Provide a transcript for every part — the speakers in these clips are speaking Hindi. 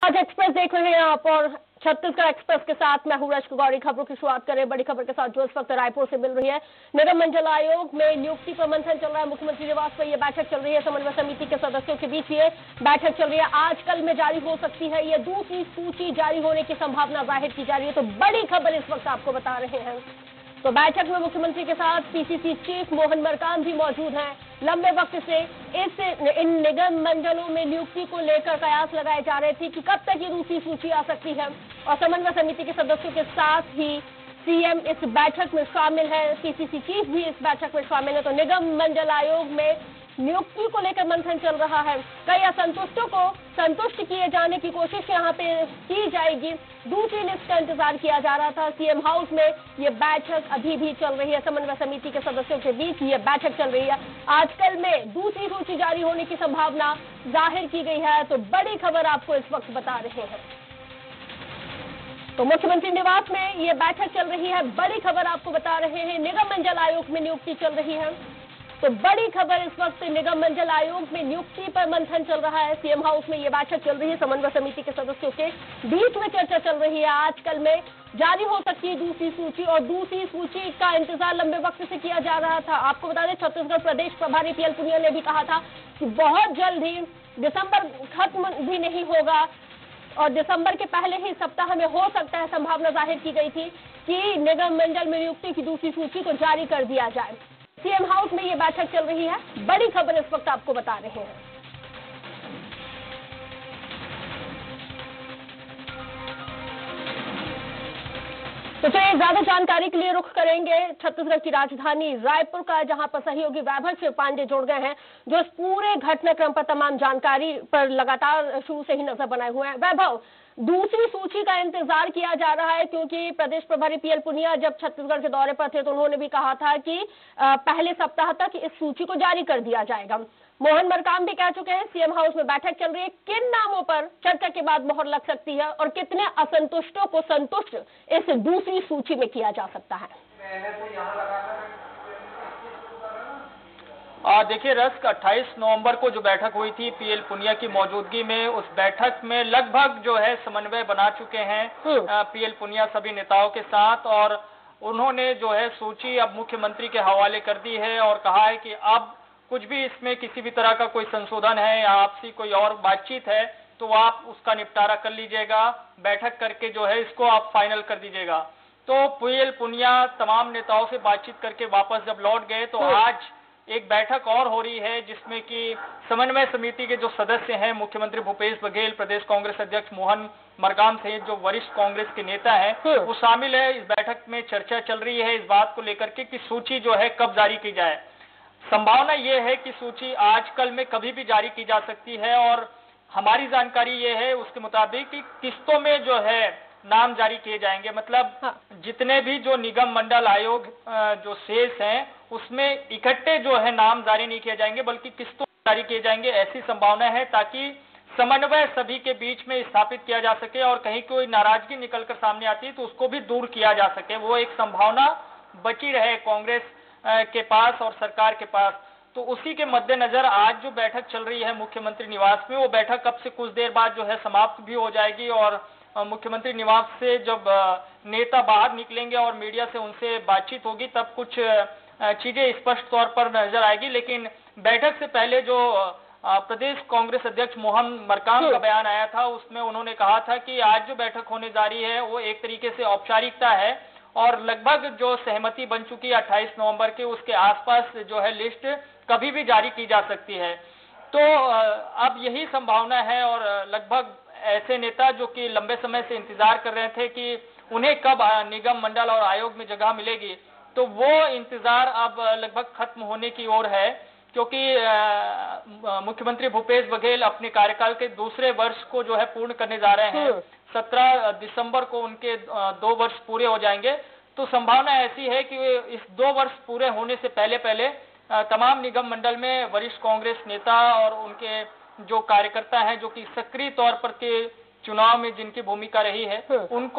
आज एक्सप्रेस देख रहे हैं आप और छत्तीसगढ़ एक्सप्रेस के साथ मैं हूं रश्मि गौरी। खबरों की शुरुआत करें बड़ी खबर के साथ जो इस वक्त रायपुर से मिल रही है। निगम मंडल आयोग में नियुक्ति पर मंथन चल रहा है। मुख्यमंत्री निवास पर यह बैठक चल रही है। समन्वय समिति के सदस्यों के बीच ये बैठक चल रही है। आज कल में जारी हो सकती है। ये दूसरी सूची जारी होने की संभावना जाहिर की जा रही है। तो बड़ी खबर इस वक्त आपको बता रहे हैं। तो बैठक में मुख्यमंत्री के साथ पीसीसी चीफ मोहन मरकाम भी मौजूद हैं। लंबे वक्त से इन निगम मंडलों में नियुक्ति को लेकर कयास लगाए जा रहे थे कि कब तक ये दूसरी सूची आ सकती है और समन्वय समिति के सदस्यों के साथ ही सीएम इस बैठक में शामिल है। पीसीसी चीफ भी इस बैठक में शामिल है। तो निगम मंडल आयोग में नियुक्ति को लेकर मंथन चल रहा है। कई असंतुष्टों को संतुष्ट किए जाने की कोशिश यहाँ पे की जाएगी। दूसरी लिस्ट का इंतजार किया जा रहा था। सीएम हाउस में ये बैठक अभी भी चल रही है। समन्वय समिति के सदस्यों के बीच ये बैठक चल रही है। आजकल में दूसरी सूची जारी होने की संभावना जाहिर की गई है। तो बड़ी खबर आपको इस वक्त बता रहे हैं। तो मुख्यमंत्री निवास में ये बैठक चल रही है। बड़ी खबर आपको बता रहे हैं। निगम मंडल आयोग में नियुक्ति चल रही है। तो बड़ी खबर इस वक्त निगम मंडल आयोग में नियुक्ति पर मंथन चल रहा है। सीएम हाउस में ये बैठक चल रही है। समन्वय समिति के सदस्यों के बीच में चर्चा चल रही है। आजकल में जारी हो सकती है दूसरी सूची और दूसरी सूची का इंतजार लंबे वक्त से किया जा रहा था। आपको बता दें छत्तीसगढ़ प्रदेश प्रभारी पीएल पुनिया ने भी कहा था कि बहुत जल्द ही दिसंबर खत्म भी नहीं होगा और दिसंबर के पहले ही सप्ताह में हो सकता है। संभावना जाहिर की गई थी कि निगम मंडल में नियुक्ति की दूसरी सूची को जारी कर दिया जाए। सीएम हाउस में ये बैठक चल रही है। बड़ी खबर इस वक्त आपको बता रहे हैं। तो चलिए ज्यादा जानकारी के लिए रुख करेंगे छत्तीसगढ़ की राजधानी रायपुर का, जहां पर सहयोगी वैभव शिव पांडे जुड़ गए हैं जो इस पूरे घटनाक्रम पर तमाम जानकारी पर लगातार शुरू से ही नजर बनाए हुए हैं। वैभव, दूसरी सूची का इंतजार किया जा रहा है क्योंकि प्रदेश प्रभारी पीएल पुनिया जब छत्तीसगढ़ के दौरे पर थे तो उन्होंने भी कहा था कि पहले सप्ताह तक इस सूची को जारी कर दिया जाएगा। मोहन मरकाम भी कह चुके हैं। सीएम हाउस में बैठक चल रही है। किन नामों पर चर्चा के बाद मोहर लग सकती है और कितने असंतुष्टों को संतुष्ट इस दूसरी सूची में किया जा सकता है? देखिए रस्क 28 नवंबर को जो बैठक हुई थी पीएल पुनिया की मौजूदगी में, उस बैठक में लगभग जो है समन्वय बना चुके हैं पीएल पुनिया सभी नेताओं के साथ और उन्होंने जो है सूची अब मुख्यमंत्री के हवाले कर दी है और कहा है कि अब कुछ भी इसमें किसी भी तरह का कोई संशोधन है या आपसी कोई और बातचीत है तो आप उसका निपटारा कर लीजिएगा, बैठक करके जो है इसको आप फाइनल कर दीजिएगा। तो पीएल पुनिया तमाम नेताओं से बातचीत करके वापस जब लौट गए तो आज एक बैठक और हो रही है जिसमें कि समन्वय समिति के जो सदस्य हैं मुख्यमंत्री भूपेश बघेल, प्रदेश कांग्रेस अध्यक्ष मोहन मरकाम सहित जो वरिष्ठ कांग्रेस के नेता हैं वो शामिल है। इस बैठक में चर्चा चल रही है इस बात को लेकर के कि सूची जो है कब जारी की जाए। संभावना ये है कि सूची आजकल में कभी भी जारी की जा सकती है और हमारी जानकारी ये है उसके मुताबिक कि किस्तों में जो है नाम जारी किए जाएंगे। मतलब जितने भी जो निगम मंडल आयोग जो शेष हैं उसमें इकट्ठे जो है नाम जारी नहीं किए जाएंगे बल्कि किस्तों जारी किए जाएंगे, ऐसी संभावना है ताकि समन्वय सभी के बीच में स्थापित किया जा सके और कहीं कोई नाराजगी निकलकर सामने आती है तो उसको भी दूर किया जा सके। वो एक संभावना बची रहे कांग्रेस के पास और सरकार के पास। तो उसी के मद्देनजर आज जो बैठक चल रही है मुख्यमंत्री निवास में, वो बैठक अब से कुछ देर बाद जो है समाप्त भी हो जाएगी और मुख्यमंत्री निवास से जब नेता बाहर निकलेंगे और मीडिया से उनसे बातचीत होगी तब कुछ चीजें स्पष्ट तौर पर नजर आएगी। लेकिन बैठक से पहले जो प्रदेश कांग्रेस अध्यक्ष मोहन मरकाम का बयान आया था उसमें उन्होंने कहा था कि आज जो बैठक होने जा रही है वो एक तरीके से औपचारिकता है और लगभग जो सहमति बन चुकी है 28 नवंबर के, उसके आसपास जो है लिस्ट कभी भी जारी की जा सकती है। तो अब यही संभावना है और लगभग ऐसे नेता जो कि लंबे समय से इंतजार कर रहे थे कि उन्हें कब निगम मंडल और आयोग में जगह मिलेगी, तो वो इंतजार अब लगभग खत्म होने की ओर है क्योंकि मुख्यमंत्री भूपेश बघेल अपने कार्यकाल के दूसरे वर्ष को जो है पूर्ण करने जा रहे हैं। 17 दिसंबर को उनके 2 वर्ष पूरे हो जाएंगे। तो संभावना ऐसी है कि इस 2 वर्ष पूरे होने से पहले तमाम निगम मंडल में वरिष्ठ कांग्रेस नेता और उनके जो कार्यकर्ता हैं जो कि सक्रिय तौर पर के चुनाव में जिनकी भूमिका रही है उनको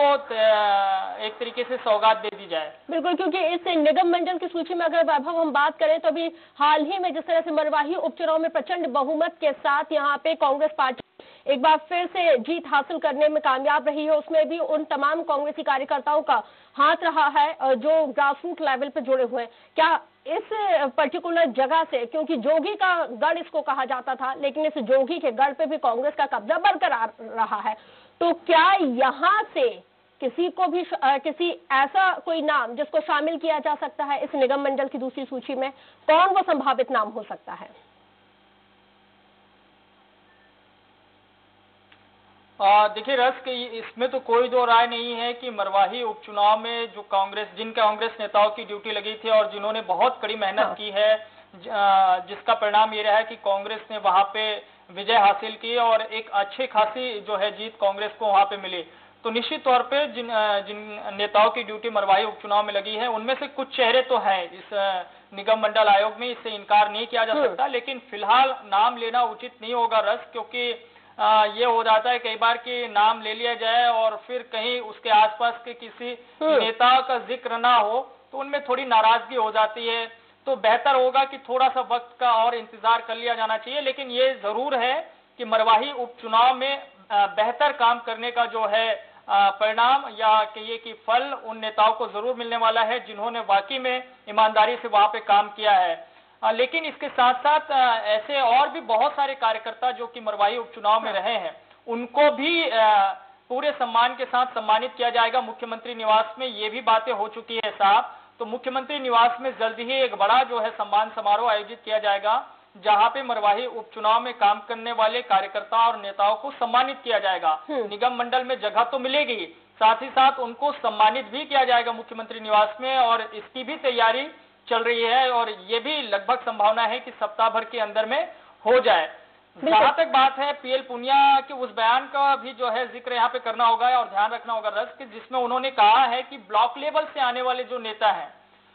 एक तरीके से सौगात दे दी जाए। बिल्कुल, क्योंकि इस निगम मंडल की सूची में अगर वैभव हम बात करें तो अभी हाल ही में जिस तरह से मरवाही उपचुनाव में प्रचंड बहुमत के साथ यहाँ पे कांग्रेस पार्टी एक बार फिर से जीत हासिल करने में कामयाब रही है, उसमें भी उन तमाम कांग्रेसी कार्यकर्ताओं का हाथ रहा है जो ग्रासरूट लेवल पे जुड़े हुए हैं। क्या इस पर्टिकुलर जगह से, क्योंकि जोगी का गढ़ इसको कहा जाता था, लेकिन इस जोगी के गढ़ पे भी कांग्रेस का कब्जा बरकरार रहा है, तो क्या यहाँ से किसी को भी किसी ऐसा कोई नाम जिसको शामिल किया जा सकता है इस निगम मंडल की दूसरी सूची में, कौन वो संभावित नाम हो सकता है? देखिए रस, इसमें तो कोई दो राय नहीं है कि मरवाही उपचुनाव में जो जिन कांग्रेस नेताओं की ड्यूटी लगी थी और जिन्होंने बहुत कड़ी मेहनत की है, जिसका परिणाम ये रहा है कि कांग्रेस ने वहां पे विजय हासिल की और एक अच्छी खासी जो है जीत कांग्रेस को वहां पे मिली। तो निश्चित तौर पे जिन नेताओं की ड्यूटी मरवाही उपचुनाव में लगी है, उनमें से कुछ चेहरे तो हैं इस निगम मंडल आयोग में, इससे इनकार नहीं किया जा सकता। लेकिन फिलहाल नाम लेना उचित नहीं होगा रस, क्योंकि ये हो जाता है कई बार कि नाम ले लिया जाए और फिर कहीं उसके आसपास के किसी नेता का जिक्र ना हो तो उनमें थोड़ी नाराजगी हो जाती है। तो बेहतर होगा कि थोड़ा सा वक्त का और इंतजार कर लिया जाना चाहिए। लेकिन ये जरूर है कि मरवाही उपचुनाव में बेहतर काम करने का जो है परिणाम या कहिए कि फल उन नेताओं को जरूर मिलने वाला है जिन्होंने वाकई में ईमानदारी से वहां पे काम किया है। लेकिन इसके साथ साथ ऐसे और भी बहुत सारे कार्यकर्ता जो कि मरवाही उपचुनाव में रहे हैं, उनको भी पूरे सम्मान के साथ सम्मानित किया जाएगा मुख्यमंत्री निवास में। ये भी बातें हो चुकी है साहब। तो मुख्यमंत्री निवास में जल्द ही एक बड़ा जो है सम्मान समारोह आयोजित किया जाएगा, जहां पे मरवाही उपचुनाव में काम करने वाले कार्यकर्ता और नेताओं को सम्मानित किया जाएगा। निगम मंडल में जगह तो मिलेगी, साथ ही साथ उनको सम्मानित भी किया जाएगा मुख्यमंत्री निवास में, और इसकी भी तैयारी चल रही है और ये भी लगभग संभावना है कि सप्ताह भर के अंदर में हो जाए। जहां तक बात है पीएल पुनिया के उस बयान का भी जो है जिक्र यहाँ पे करना होगा और ध्यान रखना होगा रस, कि जिसमें उन्होंने कहा है कि ब्लॉक लेवल से आने वाले जो नेता हैं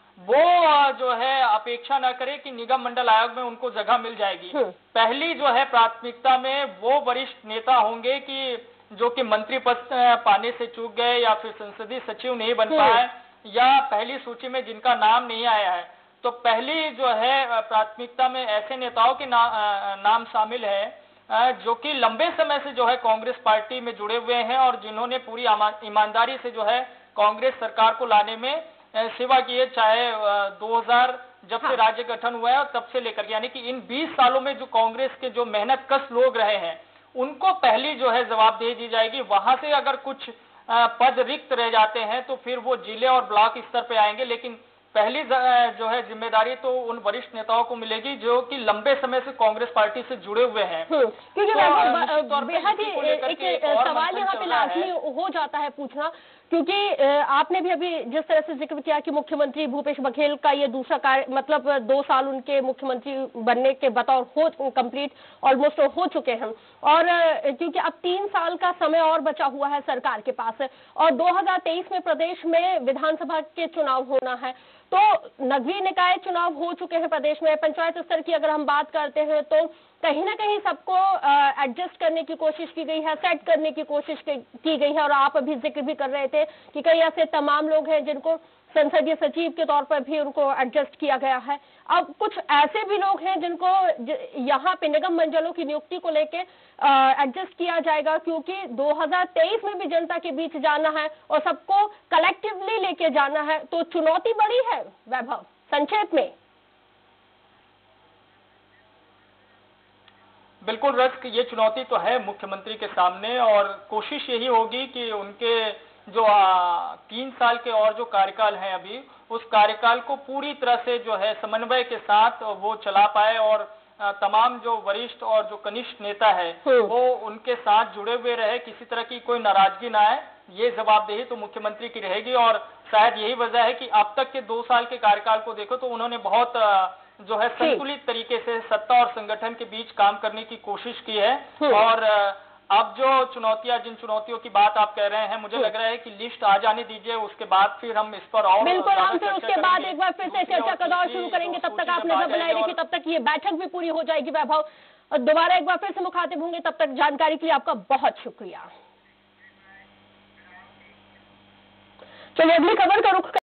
वो जो है अपेक्षा न करे कि निगम मंडल आयोग में उनको जगह मिल जाएगी। पहली जो है प्राथमिकता में वो वरिष्ठ नेता होंगे कि जो कि मंत्री पद पाने से चूक गए या फिर संसदीय सचिव नहीं बन पाए या पहली सूची में जिनका नाम नहीं आया है। तो पहली जो है प्राथमिकता में ऐसे नेताओं के नाम शामिल है जो कि लंबे समय से जो है कांग्रेस पार्टी में जुड़े हुए हैं और जिन्होंने पूरी ईमानदारी से जो है कांग्रेस सरकार को लाने में सेवा की है, चाहे 2000 जब से राज्य गठन हुआ है और तब से लेकर, यानी कि इन 20 सालों में जो कांग्रेस के जो मेहनत कश लोग रहे हैं उनको पहली जो है जवाबदेही दी जाएगी। वहां से अगर कुछ पद रिक्त रह जाते हैं तो फिर वो जिले और ब्लॉक स्तर पे आएंगे, लेकिन पहली जो है जिम्मेदारी तो उन वरिष्ठ नेताओं को मिलेगी जो कि लंबे समय से कांग्रेस पार्टी से जुड़े हुए हैं। क्योंकि बेहद ही एक सवाल यहाँ पे लाजमी हो जाता है पूछना, क्योंकि आपने भी अभी जिस तरह से जिक्र किया कि मुख्यमंत्री भूपेश बघेल का ये दूसरा कार्य, मतलब 2 साल उनके मुख्यमंत्री बनने के बतौर हो कंप्लीट ऑलमोस्ट हो चुके हैं, और क्योंकि अब 3 साल का समय और बचा हुआ है सरकार के पास और 2023 में प्रदेश में विधानसभा के चुनाव होना है, तो नगरीय निकाय चुनाव हो चुके हैं प्रदेश में। पंचायत स्तर की अगर हम बात करते हैं तो कहीं ना कहीं सबको एडजस्ट करने की कोशिश की गई है, सेट करने की कोशिश की गई है, और आप अभी जिक्र भी कर रहे थे कि कई ऐसे तमाम लोग हैं जिनको संसदीय सचिव के तौर पर भी उनको एडजस्ट किया गया है। अब कुछ ऐसे भी लोग हैं जिनको यहाँ पे निगम मंडलों की नियुक्ति को लेके एडजस्ट किया जाएगा, क्योंकि 2023 में भी जनता के बीच जाना है और सबको कलेक्टिवली लेके जाना है, तो चुनौती बड़ी है। वैभव, संक्षेप में। बिल्कुल रस्क, ये चुनौती तो है मुख्यमंत्री के सामने और कोशिश यही होगी कि उनके जो 3 साल के और जो कार्यकाल है अभी, उस कार्यकाल को पूरी तरह से जो है समन्वय के साथ वो चला पाए और तमाम जो वरिष्ठ और जो कनिष्ठ नेता है वो उनके साथ जुड़े हुए रहे, किसी तरह की कोई नाराजगी ना आए। ये जवाबदेही तो मुख्यमंत्री की रहेगी और शायद यही वजह है कि अब तक के 2 साल के कार्यकाल को देखो तो उन्होंने बहुत जो है संतुलित तरीके से सत्ता और संगठन के बीच काम करने की कोशिश की है। और अब जो जिन चुनौतियों की बात आप कह रहे हैं, मुझे लग रहा है कि लिस्ट आ जाने दीजिए, उसके बाद फिर हम इस पर और बिल्कुल हम फिर उसके बाद एक बार फिर से चर्चा का दौर शुरू करेंगे। तब तक आप नजर बनाए रखिए, तब तक ये बैठक भी पूरी हो जाएगी। वैभव, दोबारा एक बार फिर से मुखातिब होंगे, तब तक जानकारी के लिए आपका बहुत शुक्रिया। चलिए अगली खबर का रुख